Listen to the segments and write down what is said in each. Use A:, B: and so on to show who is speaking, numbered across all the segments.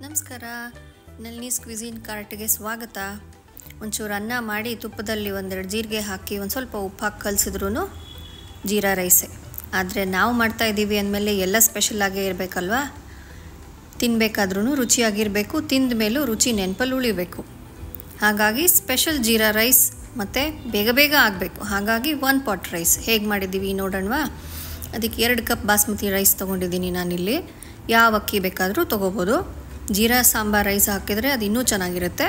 A: ನಮಸ್ಕಾರ, ನಲ್ನೀಸ್ ಕ್ವಿಝಿನ್ ಕಾರ್ಟ್ಗೆ ಸ್ವಾಗತ. ಒಂಚೂರು ಅನ್ನ ಮಾಡಿ ತುಪ್ಪದಲ್ಲಿ ಒಂದೆರಡು ಜೀರಿಗೆ ಹಾಕಿ ಒಂದು ಸ್ವಲ್ಪ ಉಪ್ಪು ಹಾಕಿ ಕಲಿಸಿದ್ರೂ ಜೀರಾ ರೈಸೇ. ಆದರೆ ನಾವು ಮಾಡ್ತಾಯಿದ್ದೀವಿ ಅಂದಮೇಲೆ ಎಲ್ಲ ಸ್ಪೆಷಲಾಗೇ ಇರಬೇಕಲ್ವಾ. ತಿನ್ನಬೇಕಾದ್ರೂ ರುಚಿಯಾಗಿರಬೇಕು, ತಿಂದ ಮೇಲೂ ರುಚಿ ನೆನಪಲ್ಲಿ ಉಳಿಬೇಕು. ಹಾಗಾಗಿ ಸ್ಪೆಷಲ್ ಜೀರಾ ರೈಸ್ ಮತ್ತು ಬೇಗ ಬೇಗ ಆಗಬೇಕು. ಹಾಗಾಗಿ 1 ಪಾಟ್ ರೈಸ್ ಹೇಗೆ ಮಾಡಿದ್ದೀವಿ ನೋಡೋಣವಾ. ಅದಕ್ಕೆ 2 ಕಪ್ ಬಾಸ್ಮತಿ ರೈಸ್ ತೊಗೊಂಡಿದ್ದೀನಿ ನಾನಿಲ್ಲಿ. ಯಾವ ಅಕ್ಕಿ ಬೇಕಾದರೂ ತೊಗೋಬೋದು. ಜೀರಾ ಸಾಂಬಾರ್ ರೈಸ್ ಹಾಕಿದರೆ ಅದು ಇನ್ನೂ ಚೆನ್ನಾಗಿರುತ್ತೆ.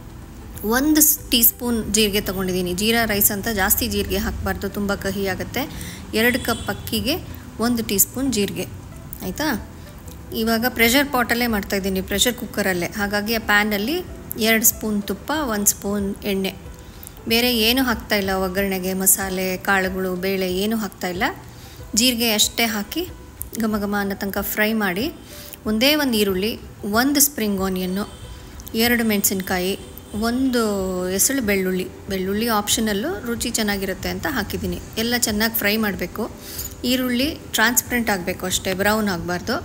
A: 1 ಟೀ ಸ್ಪೂನ್ ಜೀರಿಗೆ ತೊಗೊಂಡಿದ್ದೀನಿ. ಜೀರಾ ರೈಸ್ ಅಂತ ಜಾಸ್ತಿ ಜೀರಿಗೆ ಹಾಕಬಾರ್ದು, ತುಂಬ ಕಹಿ ಆಗುತ್ತೆ. 2 ಕಪ್ ಅಕ್ಕಿಗೆ 1 ಟೀ ಸ್ಪೂನ್ ಜೀರಿಗೆ, ಆಯಿತಾ. ಇವಾಗ ಪ್ರೆಷರ್ ಪಾಟಲ್ಲೇ ಮಾಡ್ತಾಯಿದ್ದೀನಿ, ಪ್ರೆಷರ್ ಕುಕ್ಕರಲ್ಲೇ. ಹಾಗಾಗಿ ಆ ಪ್ಯಾನಲ್ಲಿ 2 ಸ್ಪೂನ್ ತುಪ್ಪ, 1 ಸ್ಪೂನ್ ಎಣ್ಣೆ. ಬೇರೆ ಏನೂ ಹಾಕ್ತಾಯಿಲ್ಲ ಒಗ್ಗರಣೆಗೆ. ಮಸಾಲೆ, ಕಾಳುಗಳು, ಬೇಳೆ ಏನೂ ಹಾಕ್ತಾಯಿಲ್ಲ. ಜೀರಿಗೆ ಅಷ್ಟೇ ಹಾಕಿ ಘಮ ಘಮ ಅನ್ನೋ ತನಕ ಫ್ರೈ ಮಾಡಿ, ಒಂದೇ ಒಂದು ಈರುಳ್ಳಿ, 1 ಸ್ಪ್ರಿಂಗ್ ಆನಿಯನ್ನು, 2 ಮೆಣಸಿನ್ಕಾಯಿ, 1 ಎಸಳು ಬೆಳ್ಳುಳ್ಳಿ ಆಪ್ಷನಲ್ಲು, ರುಚಿ ಚೆನ್ನಾಗಿರುತ್ತೆ ಅಂತ ಹಾಕಿದ್ದೀನಿ. ಎಲ್ಲ ಚೆನ್ನಾಗಿ ಫ್ರೈ ಮಾಡಬೇಕು. ಈರುಳ್ಳಿ ಟ್ರಾನ್ಸ್ಪರೆಂಟ್ ಆಗಬೇಕು ಅಷ್ಟೇ, ಬ್ರೌನ್ ಆಗಬಾರ್ದು.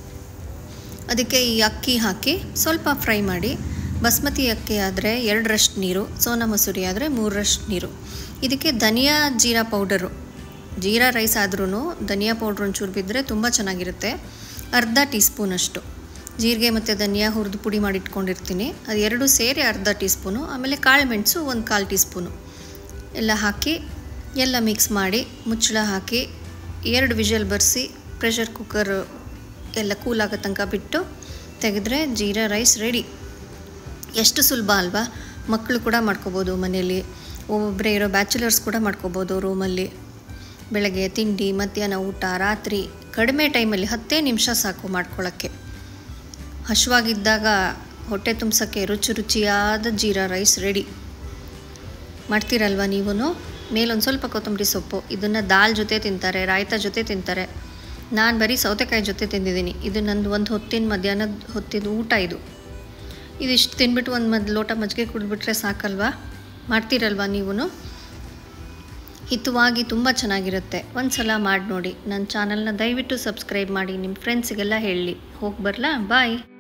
A: ಅದಕ್ಕೆ ಈ ಅಕ್ಕಿ ಹಾಕಿ ಸ್ವಲ್ಪ ಫ್ರೈ ಮಾಡಿ. ಬಾಸ್ಮತಿ ಅಕ್ಕಿ ಆದರೆ 2ರಷ್ಟು ನೀರು, ಸೋನಾ ಮಸೂರಿ ಆದರೆ 3ರಷ್ಟು ನೀರು. ಇದಕ್ಕೆ ಧನಿಯಾ ಜೀರಾ ಪೌಡರು, ಜೀರಾ ರೈಸ್ ಆದ್ರೂ ಧನಿಯಾ ಪೌಡ್ರ್ ಒಂಚೂರು ಬಿದ್ದರೆ ತುಂಬ ಚೆನ್ನಾಗಿರುತ್ತೆ. ಅರ್ಧ ಟೀ ಸ್ಪೂನಷ್ಟು ಜೀರಿಗೆ ಮತ್ತು ಧನಿಯಾ ಹುರಿದು ಪುಡಿ ಮಾಡಿ ಇಟ್ಕೊಂಡಿರ್ತೀನಿ, ಅದು 2 ಸೇರಿ ಅರ್ಧ ಟೀ ಸ್ಪೂನು. ಆಮೇಲೆ ಕಾಳು ಮೆಣಸು 1/4 ಟೀ ಸ್ಪೂನು ಎಲ್ಲ ಹಾಕಿ ಎಲ್ಲ ಮಿಕ್ಸ್ ಮಾಡಿ ಮುಚ್ಚಳ ಹಾಕಿ 2 ವಿಷಲ್ ಬರೆಸಿ ಪ್ರೆಷರ್ ಕುಕ್ಕರ್ ಎಲ್ಲ ಕೂಲ್ ಆಗೋ ತನಕ ಬಿಟ್ಟು ತೆಗೆದ್ರೆ ಜೀರಾ ರೈಸ್ ರೆಡಿ. ಎಷ್ಟು ಸುಲಭ ಅಲ್ವಾ. ಮಕ್ಕಳು ಕೂಡ ಮಾಡ್ಕೋಬೋದು ಮನೇಲಿ. ಒಬ್ಬೊಬ್ಬರೇ ಇರೋ ಬ್ಯಾಚುಲರ್ಸ್ ಕೂಡ ಮಾಡ್ಕೋಬೋದು ರೂಮಲ್ಲಿ. ಬೆಳಗ್ಗೆ ತಿಂಡಿ, ಮಧ್ಯಾಹ್ನ ಊಟ, ರಾತ್ರಿ ಕಡಿಮೆ ಟೈಮಲ್ಲಿ 10 ನಿಮಿಷ ಸಾಕು ಮಾಡ್ಕೊಳ್ಳೋಕ್ಕೆ. ಹಶ್ವಾಗಿದ್ದಾಗ ಹೊಟ್ಟೆ ತುಂಬಿಸೋಕ್ಕೆ ರುಚಿಯಾದ ಜೀರಾ ರೈಸ್ ರೆಡಿ. ಮಾಡ್ತೀರಲ್ವ ನೀವು? ಮೇಲೊಂದು ಸ್ವಲ್ಪ ಕೊತ್ತಂಬರಿ ಸೊಪ್ಪು. ಇದನ್ನು ದಾಲ್ ಜೊತೆ ತಿಂತಾರೆ, ರಾಯ್ತ ಜೊತೆ ತಿಂತಾರೆ. ನಾನು ಬರೀ ಸೌತೆಕಾಯಿ ಜೊತೆ ತಿಂದಿದ್ದೀನಿ. ಇದು ನಂದು ಒಂದು ಹೊತ್ತಿನ ಮಧ್ಯಾಹ್ನದ ಹೊತ್ತಿದ ಊಟ. ಇದಿಷ್ಟು ತಿಂದ್ಬಿಟ್ಟು ಒಂದು ಲೋಟ ಮಜ್ಜಿಗೆ ಕುಡಿದ್ಬಿಟ್ರೆ ಸಾಕಲ್ವಾ. ಮಾಡ್ತೀರಲ್ವ ನೀವು? ಹಿತವಾಗಿ ತುಂಬ ಚೆನ್ನಾಗಿರುತ್ತೆ. ಒಂದು ಸಲ ಮಾಡಿ ನೋಡಿ. ನನ್ನ ಚಾನಲ್ನ ದಯವಿಟ್ಟು ಸಬ್ಸ್ಕ್ರೈಬ್ ಮಾಡಿ. ನಿಮ್ಮ ಫ್ರೆಂಡ್ಸಿಗೆಲ್ಲ ಹೇಳಿ. ಹೋಗಿ ಬರಲಾ? ಬಾಯ್.